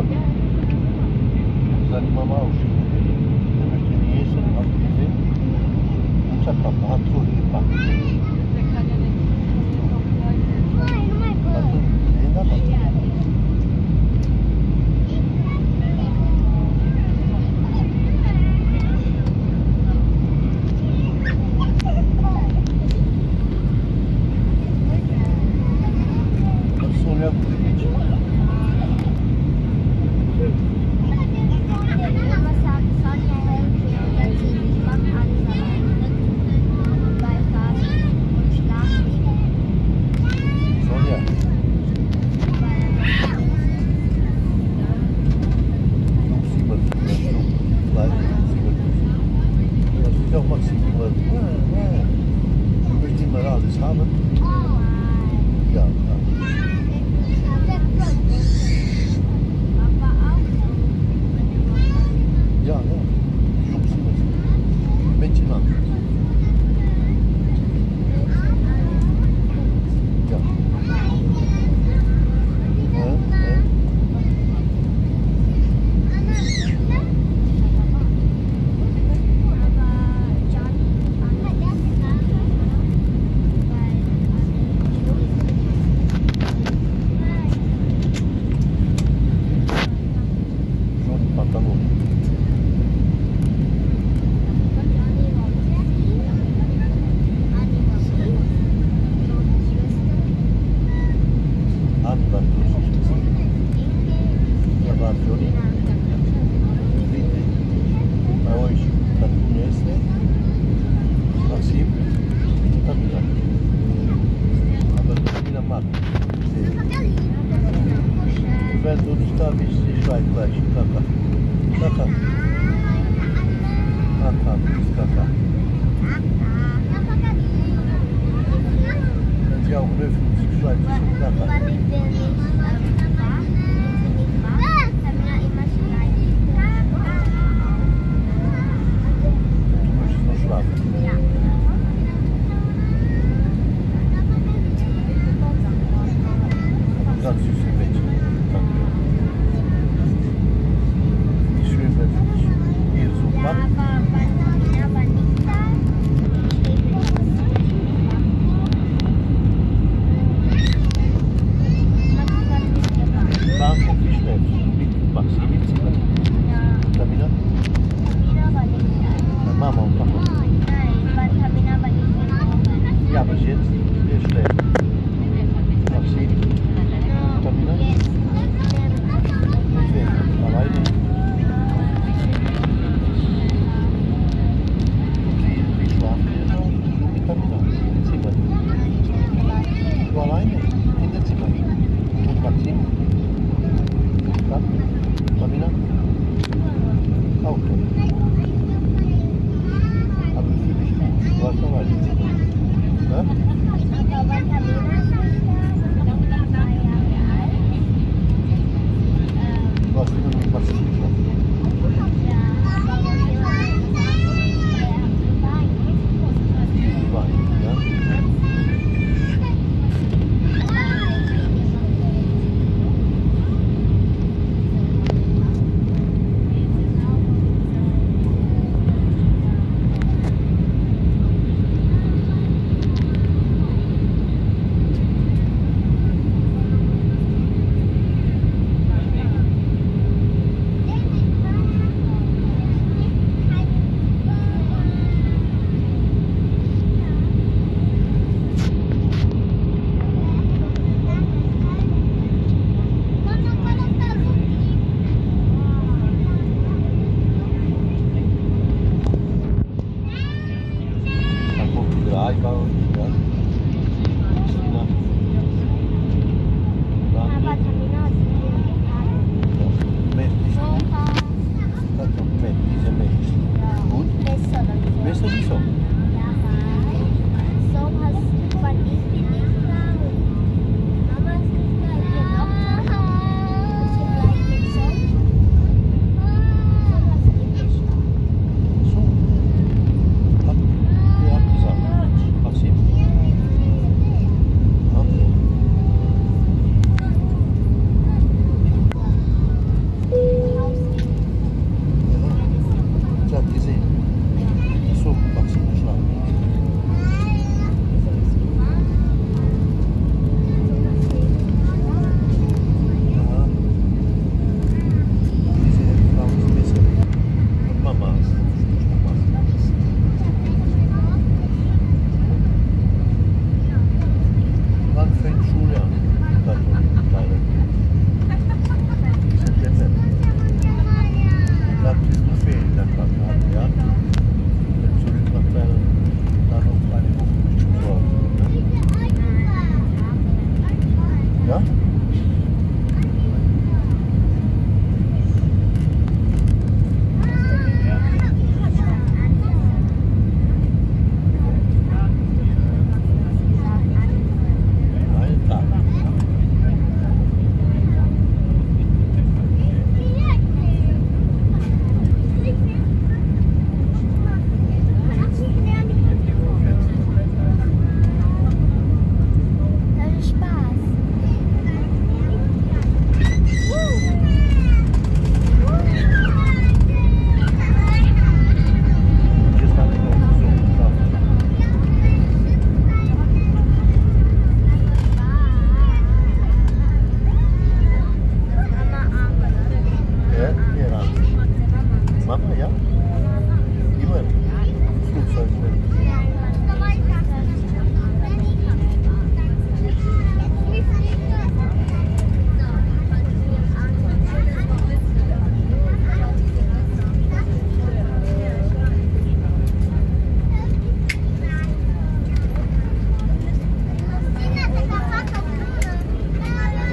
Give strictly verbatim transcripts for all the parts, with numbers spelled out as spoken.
Ладно. Занимал și meșterie să active. Ce a făcut? A trus de fapt. Nu mai pot. E da, da. Sonia cu de mici.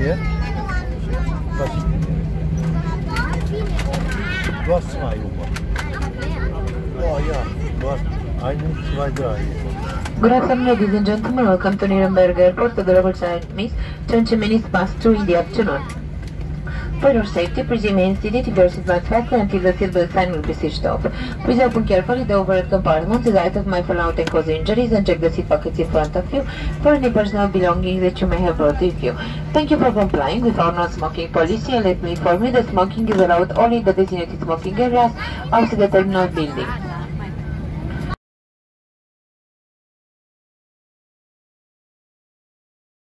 hier? Was? Du hast zwei, Oma. Oh ja, du hast einen, zwei, drei. Good afternoon, ladies and gentlemen. Welcome to Nuremberg Airport. The global time is twenty minutes past two in the afternoon. For your safety, please remain seated if your seatbelt fastened until the seatbelt sign will be switched off. Please open carefully the overhead compartments in light of my fallout and cause injuries, and check the seat pockets in front of you for any personal belongings that you may have brought with you. Thank you for complying with our non-smoking policy, and let me inform you that smoking is allowed only in the designated smoking areas of the terminal building.